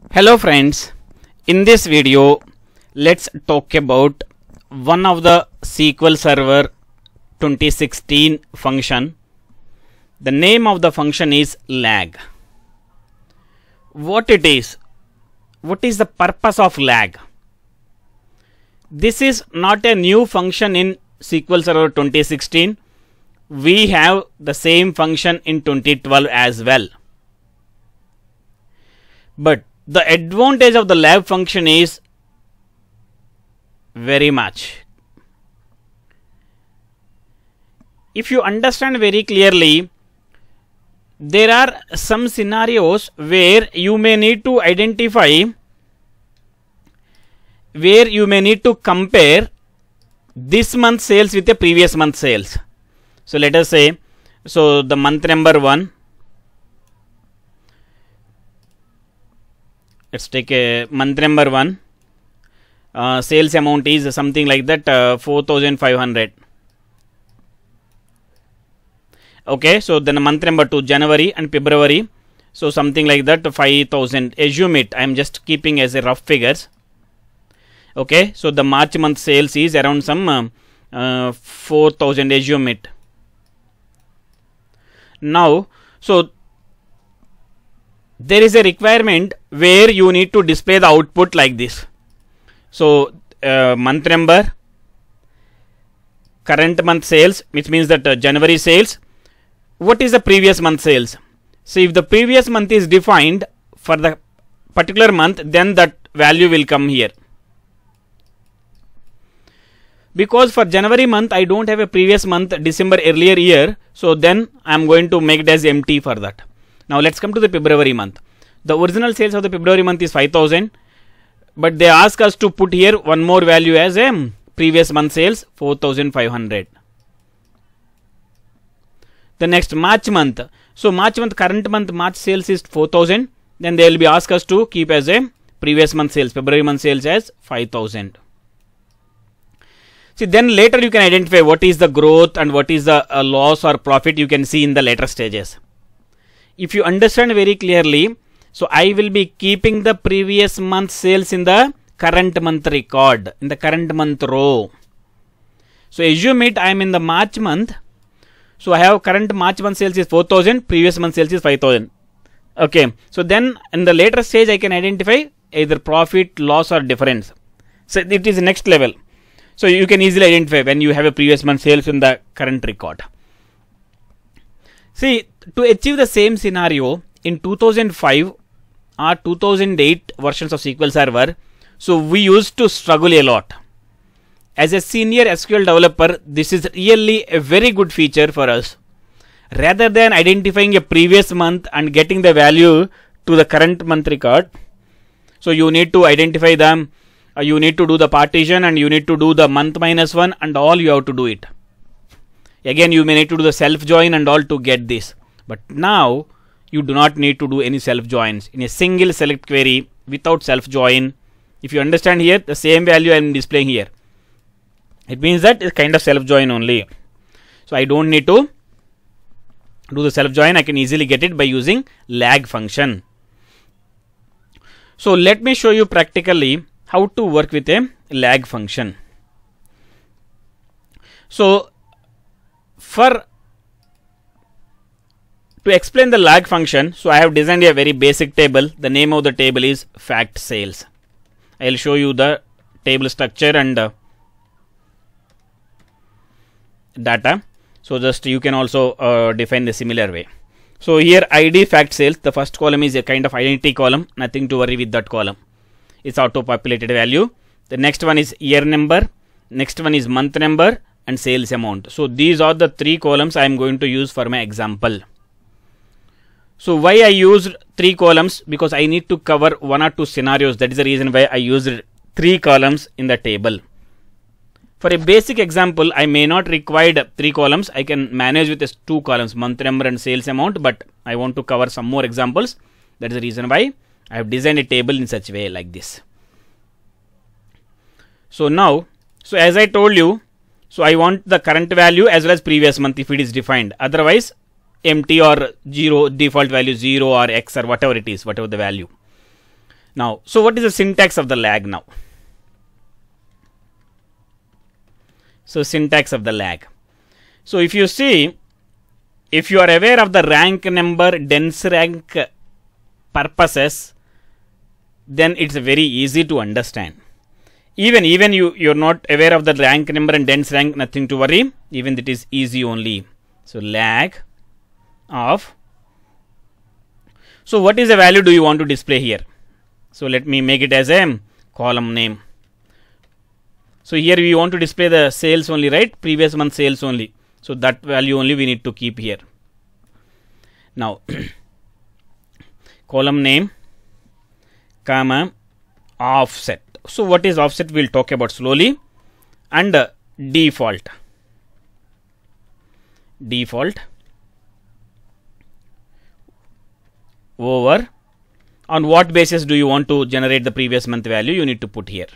Hello friends, in this video let's talk about one of the SQL Server 2016 function. The name of the function is lag. What it is? What is the purpose of lag? This is not a new function in SQL Server 2016. We have the same function in 2012 as well. But the advantage of the lag function is very much. If you understand very clearly, there are some scenarios where you may need to identify, where you may need to compare this month's sales with the previous month's sales. So let us say, so the month number 1. Let's take a month number 1. Sales amount is something like that, 4,500. Okay, so then month number 2, January and February. So something like that, 5,000. Assume it. I am just keeping as a rough figures. Okay, so the March month sales is around some 4,000. Assume it. Now, so there is a requirement where you need to display the output like this. So month number, current month sales, which means that January sales. What is the previous month sales? So if the previous month is defined for the particular month, then that value will come here. Because for January month I don't have a previous month December earlier year, so then I am going to make it as empty for that. Now let's come to the February month. The original sales of the February month is 5,000, but they ask us to put here one more value as a previous month sales, 4,500. The next March month. So March month, current month March sales is 4,000. Then they will be asked us to keep as a previous month sales, February month sales as 5,000. See, then later you can identify what is the growth and what is the loss or profit you can see in the later stages. If you understand very clearly, so I will be keeping the previous month sales in the current month record, in the current month row. So assume it, I am in the March month. So I have current March month sales is 4,000, previous month sales is 5,000. Okay, so then in the later stage I can identify either profit, loss or difference. So it is the next level. So you can easily identify when you have a previous month sales in the current record. See, to achieve the same scenario in 2005 or 2008 versions of SQL Server, so we used to struggle a lot. As a senior SQL developer, this is really a very good feature for us. Rather than identifying a previous month and getting the value to the current month record, so you need to identify them, you need to do the partition and you need to do the month -1 and all you have to do it. Again, you may need to do the self join and all to get this. But now you do not need to do any self joins. In a single select query without self join, if you understand here, the same value I am displaying here. It means that it's kind of self join only. So I don't need to do the self join. I can easily get it by using lag function. So let me show you practically how to work with a lag function. So to explain the lag function, so I have designed a very basic table. The name of the table is fact sales. I will show you the table structure and data. So just you can also define the similar way. So here ID fact sales, the first column is a kind of identity column. Nothing to worry with that column. It's auto populated value. The next one is year number. Next one is month number and sales amount. So these are the 3 columns I am going to use for my example. So why I used 3 columns? Because I need to cover 1 or 2 scenarios. That is the reason why I used 3 columns in the table. For a basic example, I may not require 3 columns. I can manage with 2 columns, month number and sales amount, but I want to cover some more examples. That is the reason why I have designed a table in such a way like this. So now, so as I told you, so I want the current value as well as previous month if it is defined. Otherwise, empty or 0, default value 0 or X or whatever it is, whatever the value. Now, so what is the syntax of the lag now? So syntax of the lag. So if you see, if you are aware of the rank number, dense rank purposes, then it's very easy to understand. Even you're not aware of the rank number and dense rank, nothing to worry. Even that is easy only. So lag of. So what is the value do you want to display here? So let me make it as a column name. So here we want to display the sales only, right? Previous month sales only. So that value only we need to keep here. Now column name, comma, offset. So what is offset? We'll talk about slowly. And default. Over. On what basis do you want to generate the previous month value? You need to put here.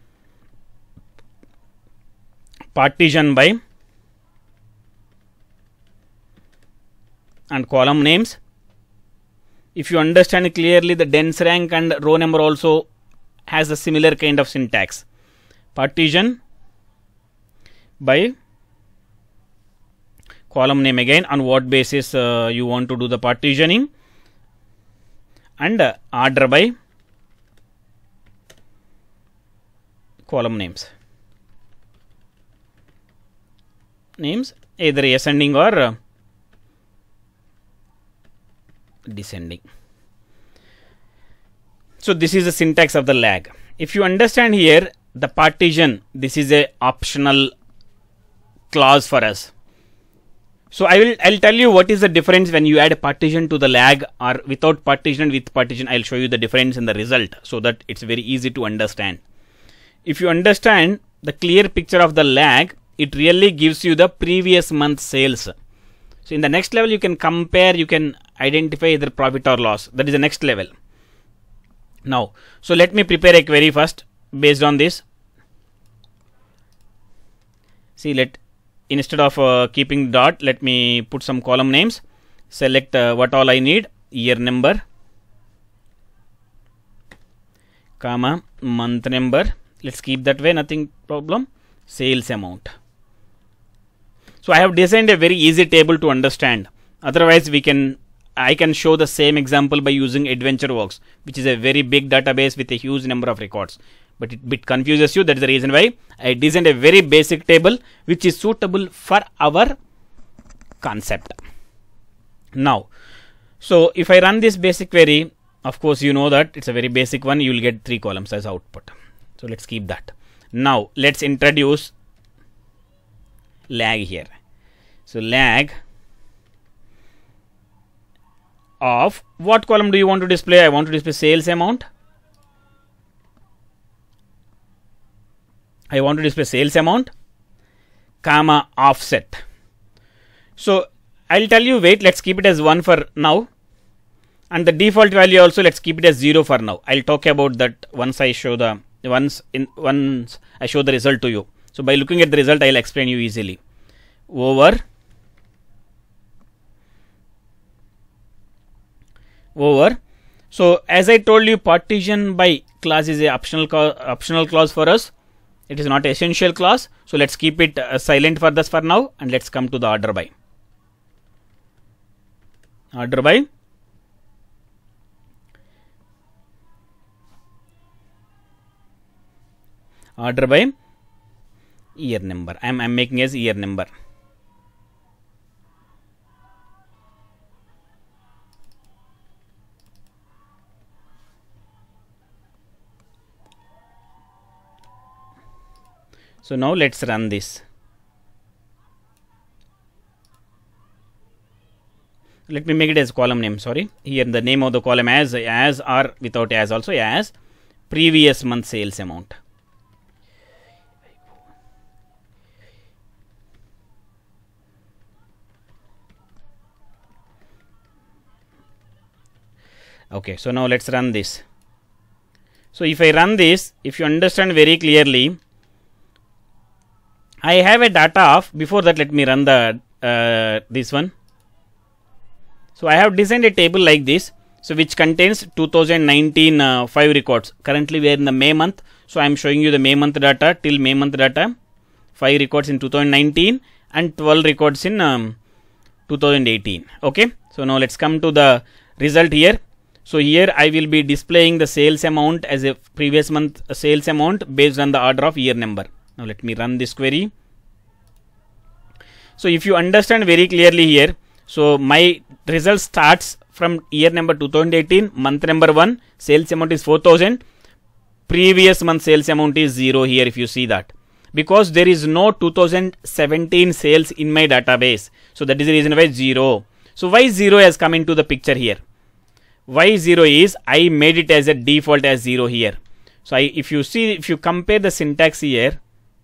Partition by and column names. If you understand clearly, the dense rank and row number also has a similar kind of syntax. Partition by column name again, on what basis you want to do the partitioning, and order by column names. Either ascending or descending. So this is the syntax of the lag. If you understand here, the partition, this is a optional clause for us. So I'll tell you what is the difference when you add a partition to the lag or without partition and with partition. I'll show you the difference in the result so that it's very easy to understand. If you understand the clear picture of the lag, it really gives you the previous month sales. So in the next level, you can compare, you can identify either profit or loss. That is the next level. Now, so let me prepare a query first based on this. See, instead of keeping dot, let me put some column names. Select what all I need, year number, comma, month number. Let's keep that way, nothing problem. Sales amount. So I have designed a very easy table to understand. Otherwise, I can show the same example by using AdventureWorks, which is a very big database with a huge number of records. But it bit confuses you. That is the reason why I designed a very basic table which is suitable for our concept. Now, so if I run this basic query, of course you know that it's a very basic one. You will get 3 columns as output. So let's keep that. Now let's introduce lag here. So lag of what column do you want to display? I want to display sales amount. I want to display sales amount, comma, offset. So I'll tell you, wait, let's keep it as 1 for now. And the default value also, let's keep it as 0 for now. I'll talk about that once I show the result to you. So by looking at the result, I'll explain you easily. Over So as I told you, partition by clause is a optional clause for us. It is not an essential clause. So let's keep it silent for this for now, and let's come to the order by. Order by year number. I'm making as year number. So now let's run this. Let me make it as column name. Sorry, here the name of the column as or without as also as previous month sales amount. Okay, so now let's run this. So if I run this, if you understand very clearly, I have a data of, before that let me run the this one. So I have designed a table like this. So which contains 2019 5 records. Currently we are in the May month, so I am showing you the May month data till May month data. 5 records in 2019 and 12 records in 2018. Okay, so now let's come to the result here. So here I will be displaying the sales amount as a previous month sales amount based on the order of year number. Now let me run this query. So if you understand very clearly here, so my result starts from year number 2018, month number 1, sales amount is 4000, previous month sales amount is 0 here, if you see that, because there is no 2017 sales in my database. So that is the reason why 0. So why 0 has come into the picture here? Why 0 is I made it as a default as 0 here. So if you compare the syntax here,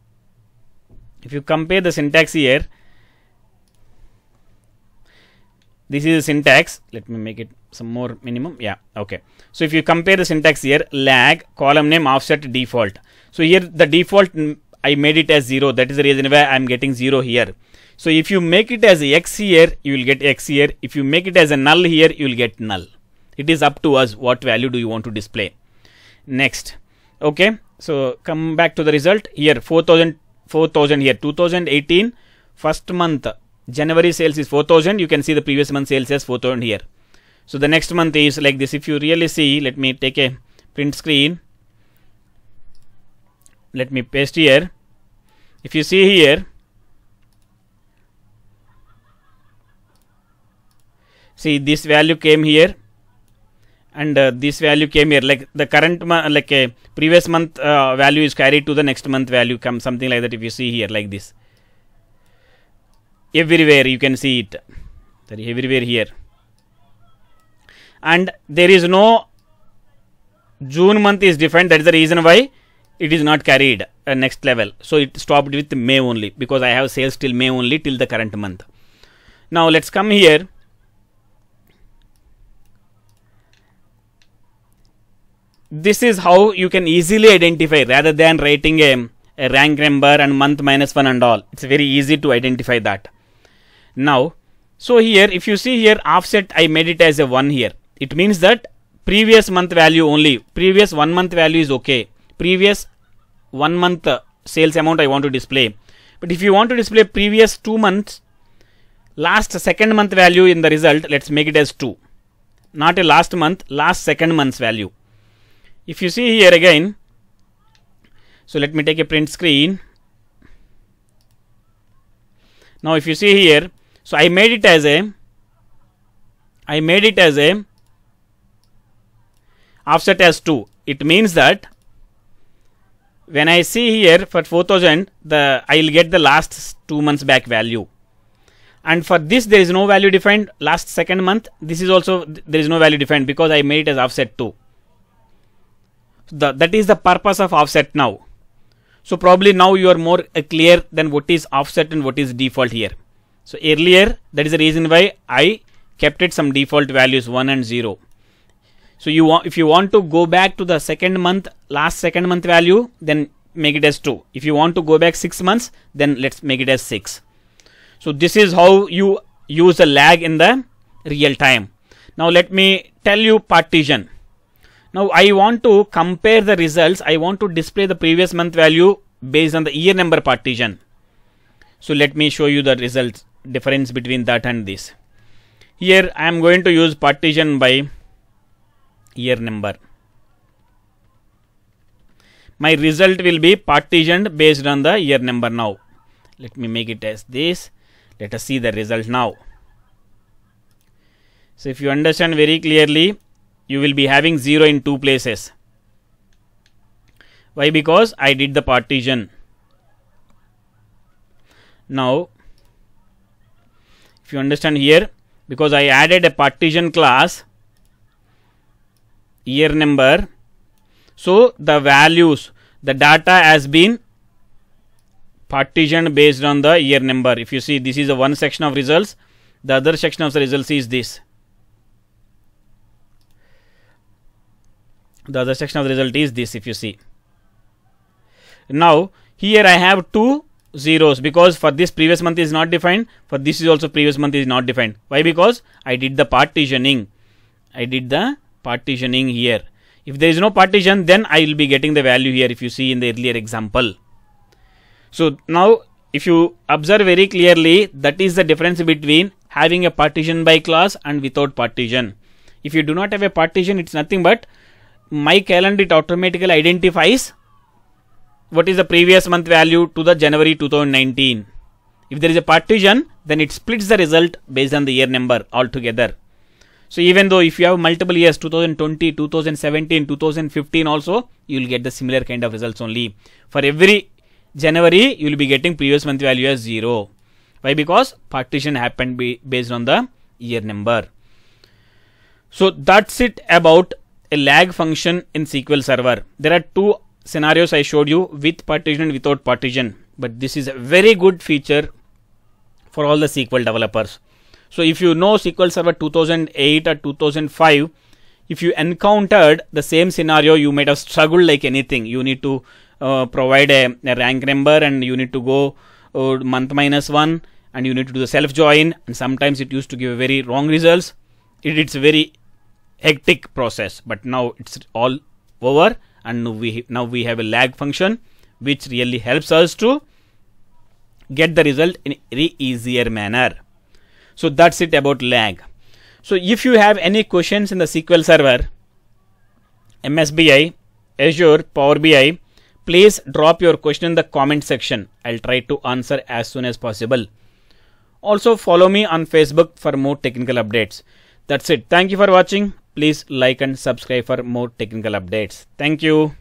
this is the syntax. Let me make it some more minimum. Yeah, okay. So if you compare the syntax here, lag, column name, offset, default. So here the default I made it as 0. That is the reason why I am getting 0 here. So if you make it as X here, you will get X here. If you make it as a null here, you will get null. It is up to us what value do you want to display. Next. Okay. So come back to the result here. 4000 here. 2018 first month January sales is 4000. You can see the previous month sales as 4000 here. So the next month is like this. If you really see, let me take a print screen. Let me paste here. If you see here, see this value came here and this value came here, like the current month, like a previous month value is carried to the next month value, come something like that. If you see here like this, everywhere you can see it, everywhere here, and there is no June month is different. That is the reason why it is not carried next level. So it stopped with May only, because I have sales till May only, till the current month. Now let's come here. This is how you can easily identify, rather than writing a rank number and month -1 and all. It's very easy to identify that. Now, so here if you see here, offset I made it as a 1 here. It means that previous month value only, previous 1 month value is okay. Previous 1 month sales amount I want to display. But if you want to display previous 2 months, last second month value in the result, let's make it as 2. Not a last month, last second month's value. If you see here again, so let me take a print screen. Now if you see here, so I made it as a offset as 2. It means that when I see here for 4000, I will get the last 2 months back value. And for this there is no value defined. Last second month, this is also there is no value defined, because I made it as offset 2. That is the purpose of offset now. So probably now you are more clear than what is offset and what is default here. So earlier, that is the reason why I kept it some default values 1 and 0. So if you want to go back to the second month, last second month value, then make it as 2. If you want to go back 6 months, then let's make it as 6. So this is how you use a lag in the real time. Now let me tell you partition. Now I want to compare the results. I want to display the previous month value based on the year number partition. So let me show you the results, difference between that and this. Here I am going to use partition by year number. My result will be partitioned based on the year number now. Let me make it as this. Let us see the result now. So if you understand very clearly, you will be having 0 in 2 places. Why? Because I did the partition. Now, if you understand here, because I added a partition class, year number, so the values, the data has been partitioned based on the year number. If you see, this is the one section of results, the other section of the results is this. The other section of the result is this, if you see. Now here I have 2 zeros, because for this previous month is not defined, for this is also previous month is not defined. Why? Because I did the partitioning. I did the partitioning here. If there is no partition, then I will be getting the value here, if you see in the earlier example. So now if you observe very clearly, that is the difference between having a partition by class and without partition. If you do not have a partition, it's nothing but my calendar, it automatically identifies what is the previous month value to the January 2019. If there is a partition, then it splits the result based on the year number altogether. So even though if you have multiple years, 2020, 2017, 2015 also, you will get the similar kind of results only. For every January, you will be getting previous month value as 0. Why? Because partition happened based on the year number. So that's it about a lag function in SQL Server. There are two scenarios I showed you, with partition and without partition. But this is a very good feature for all the SQL developers. So if you know SQL Server 2008 or 2005, if you encountered the same scenario, you might have struggled like anything. You need to provide a rank number, and you need to go month -1, and you need to do the self join, and sometimes it used to give very wrong results. It's a very hectic process, but now it's all over, and now we have a lag function which really helps us to get the result in a very easier manner. So that's it about lag. So if you have any questions in the SQL Server, MSBI, Azure, Power BI, please drop your question in the comment section. I'll try to answer as soon as possible. Also follow me on Facebook for more technical updates. That's it. Thank you for watching. Please like and subscribe for more technical updates. Thank you.